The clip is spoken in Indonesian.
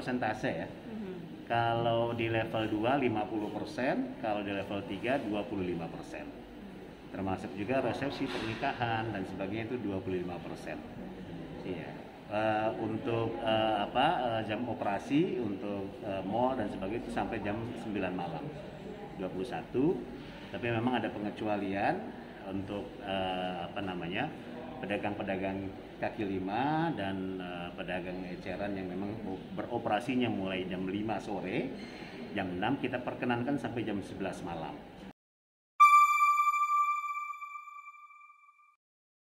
persentase ya. Kalau di level 2 50%, kalau di level 3 25%. Termasuk juga resepsi pernikahan dan sebagainya itu 25%. Iya. Untuk jam operasi untuk mall dan sebagainya itu sampai jam 9 malam 21. Tapi memang ada pengecualian untuk pedagang-pedagang kaki lima dan pedagang eceran yang memang beroperasinya mulai jam 5 sore, jam 6 kita perkenankan sampai jam 11 malam.